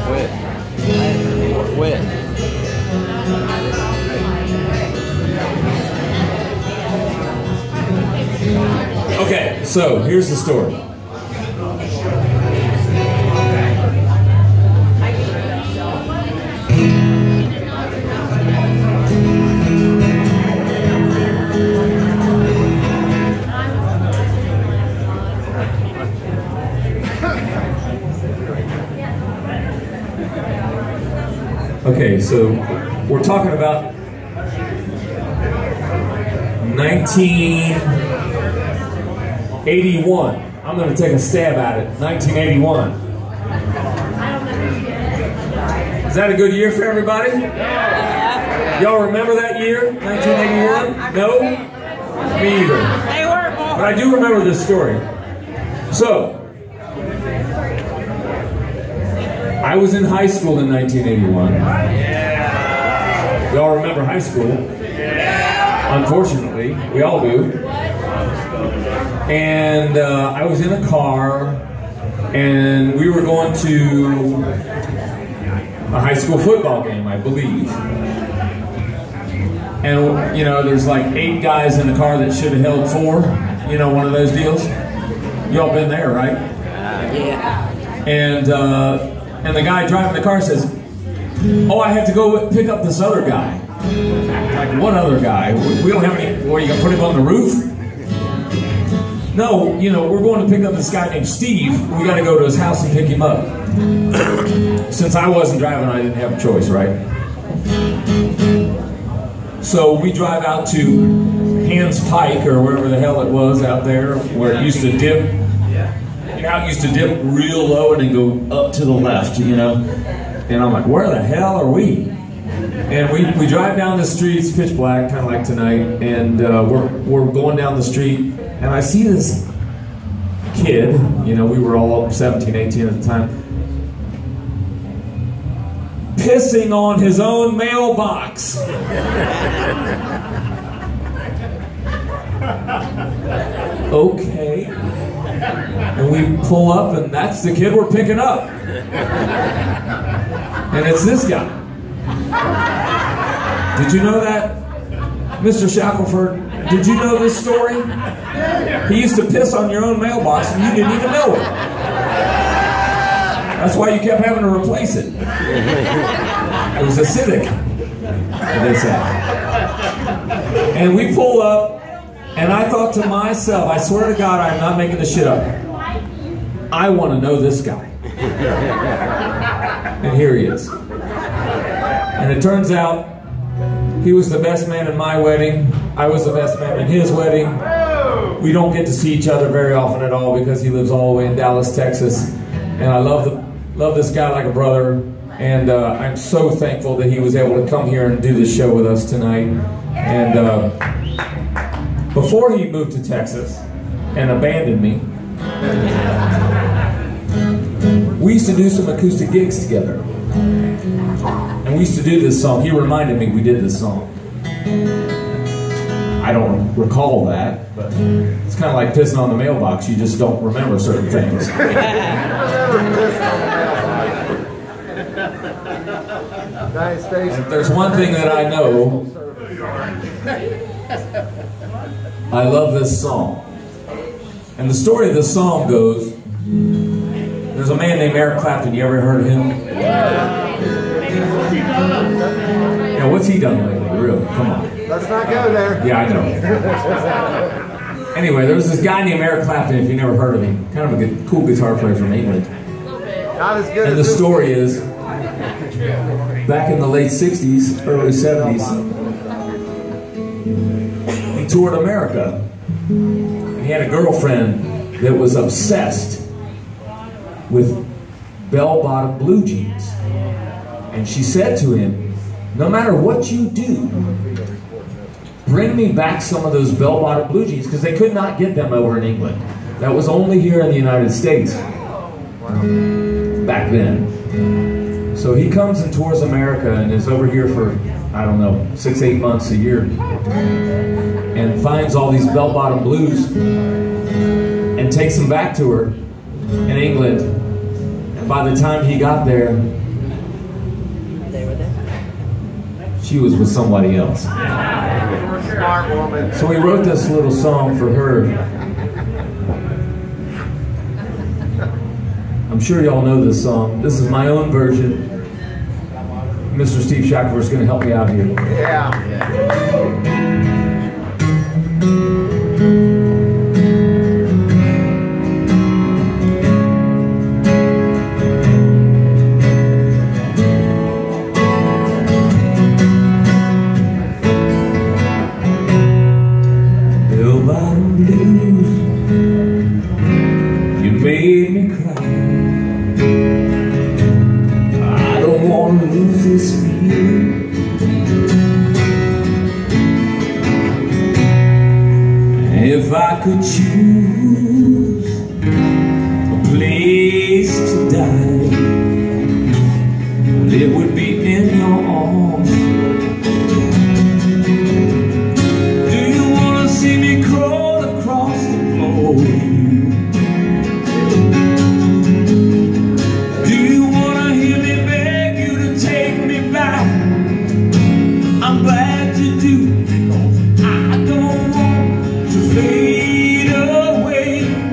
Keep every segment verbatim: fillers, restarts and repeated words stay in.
Quit. Quit. Okay, so here's the story. Okay, so we're talking about nineteen eighty-one. I'm going to take a stab at it. nineteen eighty-one. Is that a good year for everybody? Y'all remember that year? nineteen eighty-one? No? Me either. But I do remember this story. So, I was in high school in nineteen eighty-one. Y'all remember high school? Unfortunately, we all do. And uh, I was in a car, and we were going to a high school football game, I believe. And, you know, there's like eight guys in the car that should have held four. You know, one of those deals. Y'all been there, right? Yeah. And, uh, and the guy driving the car says, "Oh, I have to go pick up this other guy." Like, what other guy? We don't have any. What, are you going to put him on the roof? No, you know, we're going to pick up this guy named Steve. We got to go to his house and pick him up. Since I wasn't driving, I didn't have a choice, right? So we drive out to Hans Pike, or wherever the hell it was out there, where it used to dip. You know, it used to dip real low and then go up to the left, you know? And I'm like, where the hell are we? And we, we drive down the street, it's pitch black, kind of like tonight, and uh, we're, we're going down the street, and I see this kid, you know, we were all seventeen, eighteen at the time, pissing on his own mailbox. Okay. And we pull up, and that's the kid we're picking up. And it's this guy. Did you know that? Mister Shackelford, did you know this story? He used to piss on your own mailbox, and you didn't even know it. That's why you kept having to replace it. It was acidic, they said. And we pull up, and I thought to myself, I swear to God, I'm not making this shit up. I want to know this guy. And here he is. And it turns out, he was the best man in my wedding. I was the best man in his wedding. We don't get to see each other very often at all because he lives all the way in Dallas, Texas. And I love, the, love this guy like a brother. And uh, I'm so thankful that he was able to come here and do this show with us tonight. And uh, before he moved to Texas and abandoned me, we used to do some acoustic gigs together. And we used to do this song. He reminded me we did this song. I don't recall that, but it's kind of like pissing on the mailbox. You just don't remember certain things. And if there's one thing that I know, I love this song. And the story of this song goes, there's a man named Eric Clapton. You ever heard of him? Yeah, what's he done lately? Really? Come on. Let's not go there. Yeah, I know. Anyway, there was this guy named Eric Clapton, if you never heard of him. Kind of a good, cool guitar player from England. Not as good and as the story is, back in the late sixties, early seventies, he toured America. He had a girlfriend that was obsessed with bell-bottom blue jeans. And she said to him, no matter what you do, bring me back some of those bell-bottom blue jeans, because they could not get them over in England. That was only here in the United States back then. So he comes and tours America and is over here for, I don't know, six, eight months a year, and finds all these bell-bottom blues and takes them back to her in England. And by the time he got there, she was with somebody else. Smart woman. So we wrote this little song for her. I'm sure y'all know this song. This is my own version. Mister Steve Shackelford is going to help me out here. Yeah. Bell-bottom blues, you made me cry. I don't want to lose this feeling. If I could choose a place to die, it would be in your arms. Do you want to see me crawl across the floor with you? Do you want to hear me beg you to take me back? I'm glad you do, because I don't want to fade away.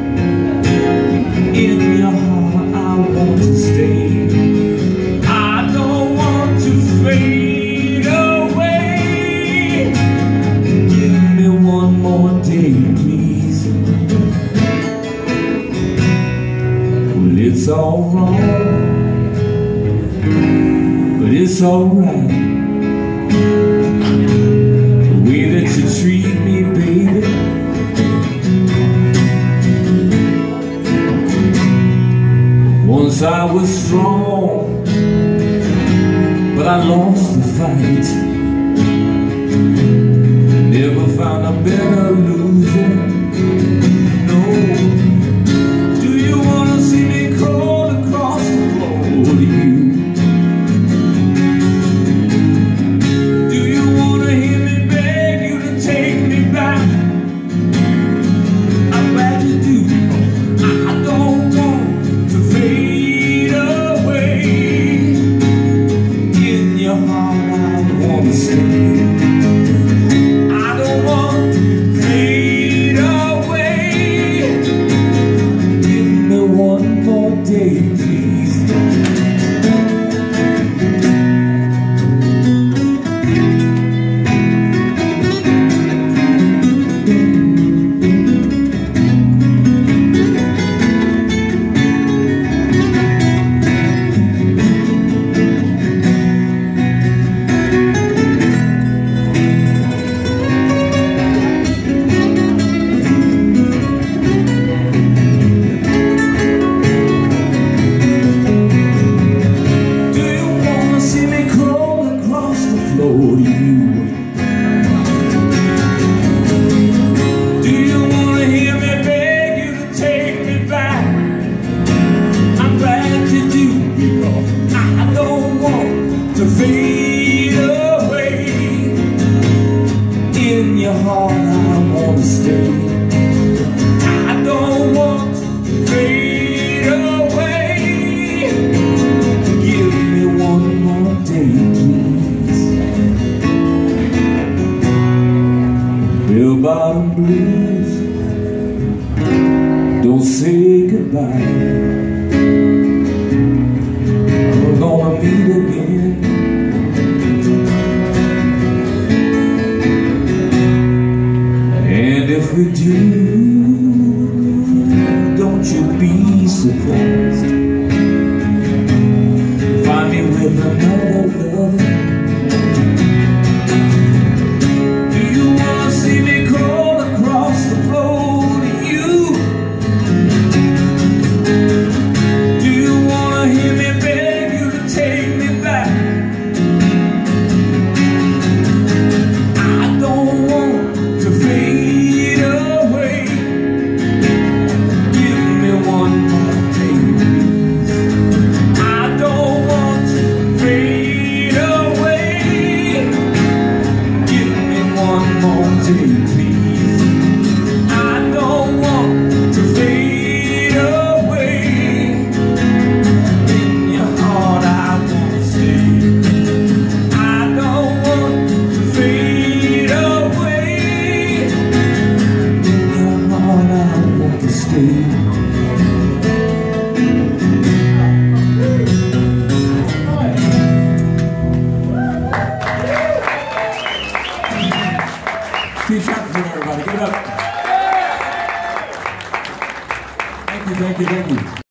In your heart I want to stay. I don't want to fade away. Give me one more day, please. Well, it's all wrong, but it's alright. The way that you treat me, baby. Once I was strong, but I lost the fight. Never found a better loser. No. Do you wanna see me crawl across the floor with you? Do you wanna hear me beg you to take me back? I'm glad you do. I don't want to fade away. In your heart I wanna stay. I don't want to fade away. Give me one more day, please. Do you wanna see me crawl across the floor to you? Do you wanna hear me beg you to take me back? I'm glad you do, because I don't want to fade away. In your heart I wanna stay. I don't want to fade away. Give me one more day, please. Bell-bottom blues, don't say goodbye. We're gonna meet again. And if we do, don't you be surprised. Find me with another lover. Do you wanna see me crawl across the floor to you? Do you wanna hear me beg you to take me back? I don't want to fade away. Give me one more day, please. I don't want to fade Keith Shackelford, everybody. Give it up. Thank you, thank you, thank you.